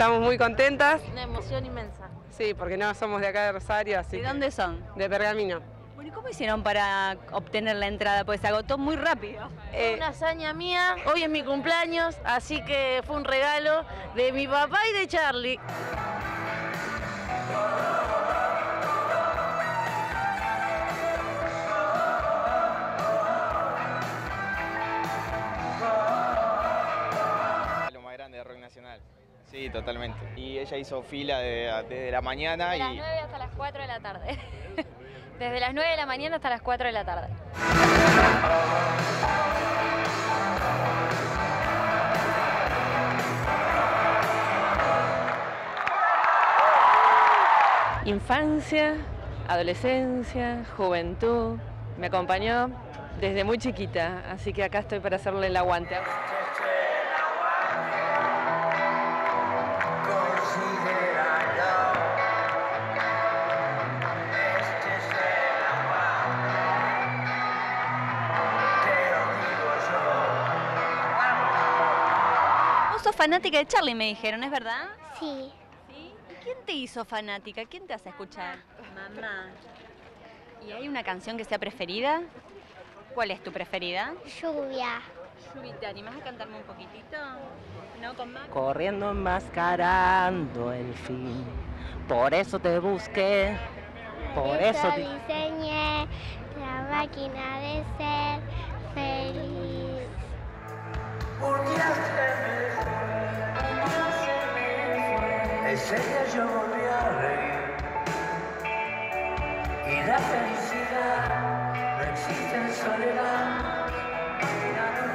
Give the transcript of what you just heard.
estamos muy contentas. Una emoción inmensa. Sí, porque no somos de acá de Rosario, así ¿De que- dónde son? De Pergamino. Bueno, ¿y cómo hicieron para obtener la entrada? Pues se agotó muy rápido. Fue una hazaña mía, hoy es mi cumpleaños, así que fue un regalo de mi papá y de Charlie. Lo más grande de rock nacional. Sí, totalmente. Y ella hizo fila desde la mañana De y... las 9 hasta las 4 de la tarde. Desde las 9 de la mañana hasta las 4 de la tarde. Infancia, adolescencia, juventud, me acompañó desde muy chiquita, así que acá estoy para hacerle el aguante. Vos sos fanática de Charlie, me dijeron, ¿es verdad? Sí, ¿Sí? ¿Y quién te hizo fanática? ¿Quién te hace escuchar? Mamá. ¿Y hay una canción que sea preferida? ¿Cuál es tu preferida? lluvia. Yubi, ¿te animás a cantarme un poquitito? ¿No con más? Corriendo enmascarando el fin, por eso te busqué, por eso te... diseñé la máquina de ser feliz. Ese día yo volví a reír y la felicidad no existe en soledad.